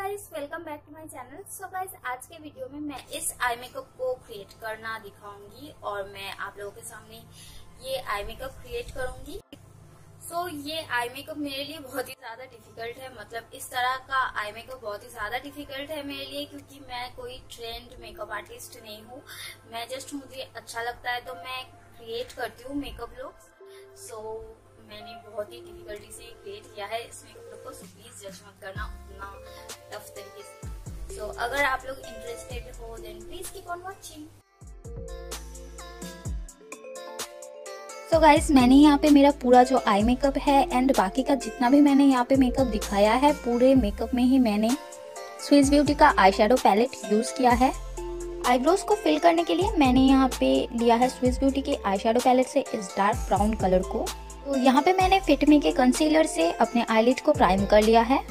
Guys, welcome back to my channel. So guys, आज के video में मैं इस आई मेकअप को क्रिएट करना दिखाऊंगी और मैं आप लोगों के सामने ये आई मेकअप क्रिएट करूंगी। सो ये आई मेकअप मेरे लिए बहुत ही ज्यादा डिफिकल्ट है। मतलब इस तरह का आई मेकअप बहुत ही ज्यादा डिफिकल्ट है मेरे लिए, क्योंकि मैं कोई ट्रेंड मेकअप आर्टिस्ट नहीं हूँ। मैं जस्ट मुझे अच्छा लगता है तो मैं क्रिएट करती हूँ मेकअप लुक्स। सो मैंने बहुत ही डिफिकल्टी से क्रिएट किया है इस मेकअप लुक को, सो प्लीज जज मत करना उतना टफ तरीके से। सो अगर आप लोग इंटरेस्टेड हो then please keep on watching. So guys, मैंने यहाँ पे मेरा पूरा जो आई मेकअप है एंड बाकी का जितना भी मैंने यहाँ पे मेकअप दिखाया है, पूरे मेकअप में ही मैंने स्विस ब्यूटी का आई शेडो पैलेट यूज किया है। आईब्रोज को फिल करने के लिए मैंने यहाँ पे लिया है स्विस ब्यूटी के आई शेडो पैलेट से इस डार्क ब्राउन कलर को। तो यहाँ पे मैंने फिट मी के कंसीलर से अपने आईलिड को प्राइम कर लिया है।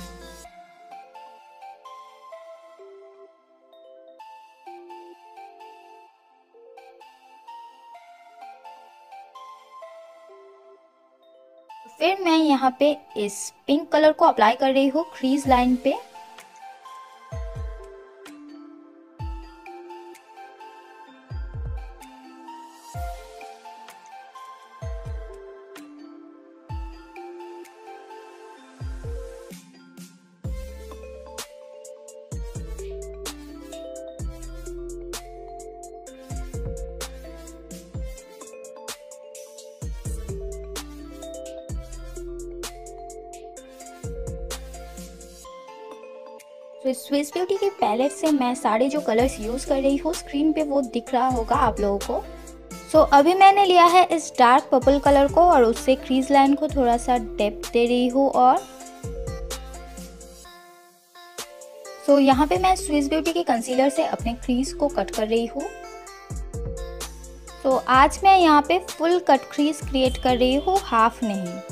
फिर मैं यहाँ पे इस पिंक कलर को अप्लाई कर रही हूँ क्रीज लाइन पे। तो स्विस ब्यूटी के पैलेट से मैं सारे जो कलर्स यूज कर रही हूँ, स्क्रीन पे वो दिख रहा होगा आप लोगों को। सो अभी मैंने लिया है इस डार्क पर्पल कलर को और उससे क्रीज लाइन को थोड़ा सा डेप्थ दे रही हूँ। और सो यहाँ पे मैं स्विस ब्यूटी के कंसीलर से अपने क्रीज को कट कर रही हूँ। तो आज मैं यहाँ पे फुल कट क्रीज क्रिएट कर रही हूँ, हाफ नहीं।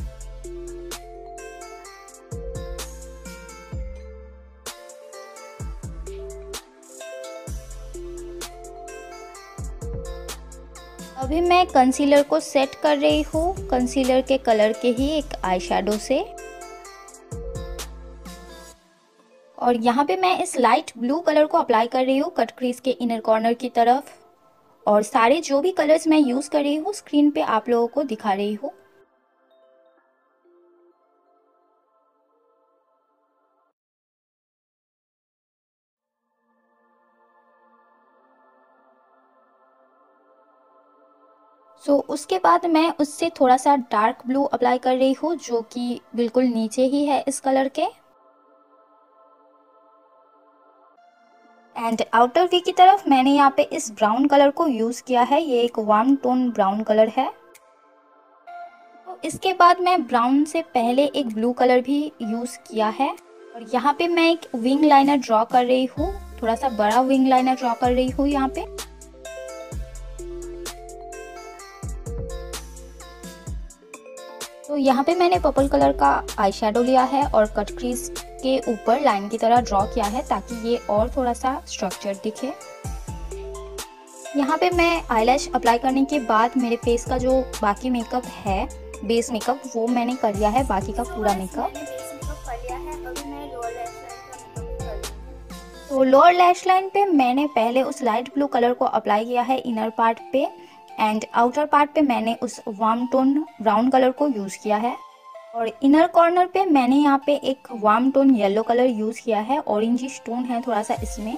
अभी मैं कंसीलर को सेट कर रही हूँ कंसीलर के कलर के ही एक आई शेडो से। और यहाँ पे मैं इस लाइट ब्लू कलर को अप्लाई कर रही हूँ कट क्रीज के इनर कॉर्नर की तरफ। और सारे जो भी कलर्स मैं यूज कर रही हूँ स्क्रीन पे आप लोगों को दिखा रही हूँ। उसके बाद मैं उससे थोड़ा सा डार्क ब्लू अप्लाई कर रही हूँ, जो कि बिल्कुल नीचे ही है इस कलर के। एंड आउटर वी की तरफ मैंने यहाँ पे इस ब्राउन कलर को यूज किया है। ये एक वार्म टोन ब्राउन कलर है। तो इसके बाद मैं ब्राउन से पहले एक ब्लू कलर भी यूज किया है। और यहाँ पे मैं एक विंग लाइनर ड्रॉ कर रही हूँ, थोड़ा सा बड़ा विंग लाइनर ड्रॉ कर रही हूँ यहाँ पे। तो यहाँ पे मैंने पर्पल कलर का आई शेडो लिया है और कट क्रीज के ऊपर लाइन की तरह ड्रॉ किया है ताकि ये और थोड़ा सा स्ट्रक्चर दिखे। यहाँ पे मैं आईलैश अप्लाई करने के बाद मेरे फेस का जो बाकी मेकअप है, बेस मेकअप, वो मैंने कर लिया है। बाकी का पूरा मेकअप तो लोअर लैश लाइन पे मैंने पहले उस लाइट ब्लू कलर को अप्लाई किया है इनर पार्ट पे एंड आउटर पार्ट पे मैंने उस वार्म टोन ब्राउन कलर को यूज किया है। और इनर कॉर्नर पे मैंने यहाँ पे एक warm tone yellow colour use किया है, ऑरेंजिश टोन है थोड़ा सा इसमें।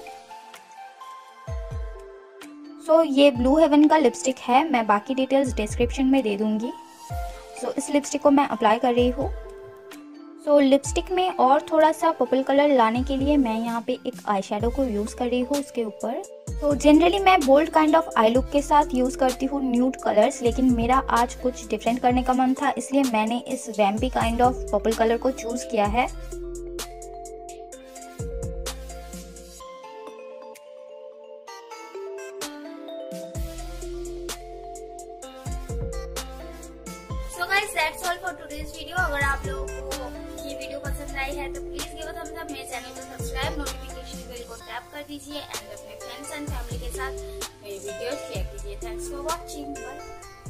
ये ब्लू हेवन का लिपस्टिक है, मैं बाकी डिटेल्स डिस्क्रिप्शन में दे दूंगी। इस लिपस्टिक को मैं अप्लाई कर रही हूँ। लिपस्टिक में और थोड़ा सा पर्पल कलर लाने के लिए मैं यहाँ पे एक आई शेडो को यूज कर रही हूँ उसके ऊपर। जनरली मैं bold kind of eye look के साथ यूज करती हूँ न्यूड कलर्स, लेकिन मेरा आज कुछ डिफरेंट करने का मन था, इसलिए मैंने इस vampy kind of purple colour को चूज किया है। So guys, that's all for today's video। अगर आप लोगों को ये वीडियो पसंद आई है तो please give a thumbs up, मेरे चैनल को सब्सक्राइब, नोटिफिकेशन बेल को टैप कर दीजिए एंड अपने फ्रेंड्स एंड फैमिली के साथ मेरे वीडियो शेयर कीजिए। Thanks for watching, bye.